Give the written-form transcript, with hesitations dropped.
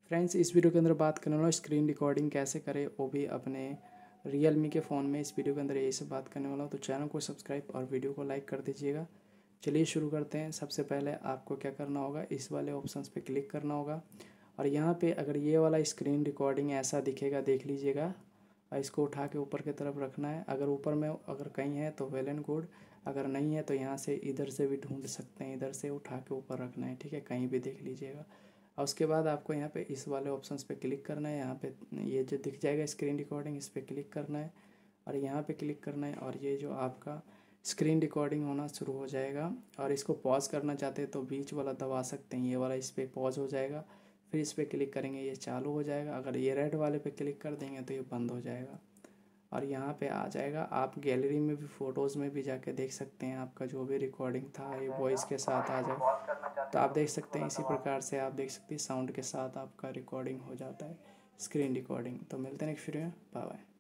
Friends, इस video के अंदर बात करने वाला स्क्रीन रिकॉर्डिंग कैसे करें, वो भी अपने रियलमी के फ़ोन में। इस वीडियो के अंदर यही सब बात करने वाला हूँ, तो चैनल को सब्सक्राइब और वीडियो को लाइक कर दीजिएगा। चलिए शुरू करते हैं। सबसे पहले आपको क्या करना होगा, इस वाले ऑप्शंस पे क्लिक करना होगा और यहाँ पे अगर ये वाला स्क्रीन रिकॉर्डिंग ऐसा दिखेगा, देख लीजिएगा। और इसको उठा के ऊपर की तरफ रखना है। अगर ऊपर में अगर कहीं है तो वेल एंड गुड, अगर नहीं है तो यहाँ से इधर से भी ढूंढ सकते हैं, इधर से उठा के ऊपर रखना है, ठीक है, कहीं भी देख लीजिएगा। और उसके बाद आपको यहाँ पे इस वाले ऑप्शंस पे क्लिक करना है। यहाँ पे ये जो दिख जाएगा स्क्रीन रिकॉर्डिंग, इस पर क्लिक करना है और यहाँ पे क्लिक करना है और ये जो आपका स्क्रीन रिकॉर्डिंग होना शुरू हो जाएगा। और इसको पॉज करना चाहते हैं तो बीच वाला दबा सकते हैं, ये वाला, इस पर पॉज हो जाएगा। फिर इस पर क्लिक करेंगे, ये चालू हो जाएगा। अगर ये रेड वाले पे क्लिक कर देंगे तो ये बंद हो जाएगा और यहाँ पे आ जाएगा। आप गैलरी में भी, फ़ोटोज़ में भी जाके देख सकते हैं, आपका जो भी रिकॉर्डिंग था ये वॉइस के साथ आ जाए तो आप देख सकते हैं। इसी प्रकार से आप देख सकते हैं साउंड के साथ आपका रिकॉर्डिंग हो जाता है, स्क्रीन रिकॉर्डिंग। तो मिलते हैं नेक्स्ट वीडियो में, बाय बाय।